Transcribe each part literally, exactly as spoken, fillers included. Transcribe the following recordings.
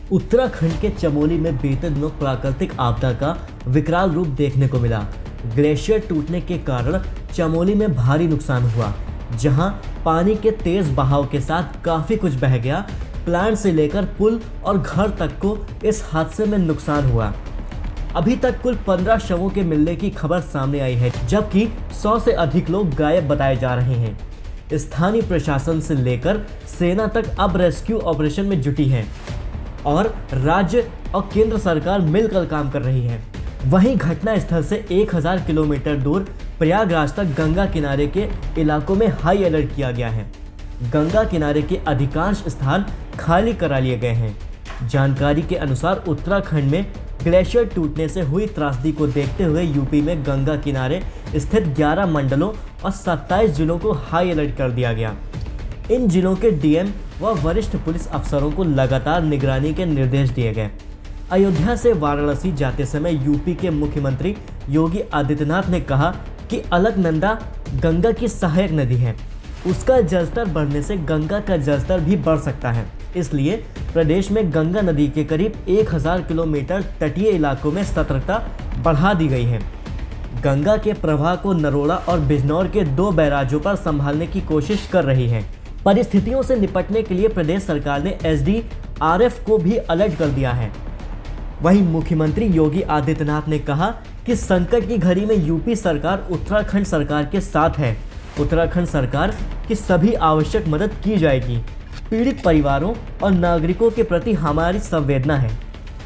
उत्तराखंड के चमोली में बीते दिनों प्राकृतिक आपदा का विकराल रूप देखने को मिला। ग्लेशियर टूटने के कारण चमोली में भारी नुकसान हुआ, जहां पानी के तेज बहाव के साथ काफी कुछ बह गया। प्लांट से लेकर पुल और घर तक को इस हादसे में नुकसान हुआ। अभी तक कुल पंद्रह शवों के मिलने की खबर सामने आई है, जबकि सौ से अधिक लोग गायब बताए जा रहे हैं। स्थानीय प्रशासन से लेकर सेना तक अब रेस्क्यू ऑपरेशन में जुटी है और राज्य और केंद्र सरकार मिलकर काम कर रही है। वहीं घटना स्थल से एक हज़ार किलोमीटर दूर प्रयागराज तक गंगा किनारे के इलाकों में हाई अलर्ट किया गया है। गंगा किनारे के अधिकांश स्थान खाली करा लिए गए हैं। जानकारी के अनुसार उत्तराखंड में ग्लेशियर टूटने से हुई त्रासदी को देखते हुए यूपी में गंगा किनारे स्थित ग्यारह मंडलों और सत्ताईस जिलों को हाई अलर्ट कर दिया गया। इन जिलों के डीएम व वरिष्ठ पुलिस अफसरों को लगातार निगरानी के निर्देश दिए गए। अयोध्या से वाराणसी जाते समय यूपी के मुख्यमंत्री योगी आदित्यनाथ ने कहा कि अलकनंदा गंगा की सहायक नदी है। उसका जलस्तर बढ़ने से गंगा का जलस्तर भी बढ़ सकता है, इसलिए प्रदेश में गंगा नदी के करीब एक हज़ार किलोमीटर तटीय इलाकों में सतर्कता बढ़ा दी गई है। गंगा के प्रवाह को नरोड़ा और बिजनौर के दो बैराजों पर संभालने की कोशिश कर रही है। परिस्थितियों से निपटने के लिए प्रदेश सरकार ने एस डी आर एफ को भी अलर्ट कर दिया है। वहीं मुख्यमंत्री योगी आदित्यनाथ ने कहा कि संकट की घड़ी में यूपी सरकार उत्तराखंड सरकार के साथ है। उत्तराखंड सरकार की सभी आवश्यक मदद की जाएगी। पीड़ित परिवारों और नागरिकों के प्रति हमारी संवेदना है।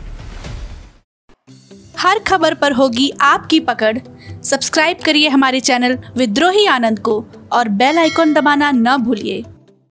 हर खबर पर होगी आपकी पकड़। सब्सक्राइब करिए हमारे चैनल विद्रोही आनंद को और बेल आइकॉन दबाना न भूलिए।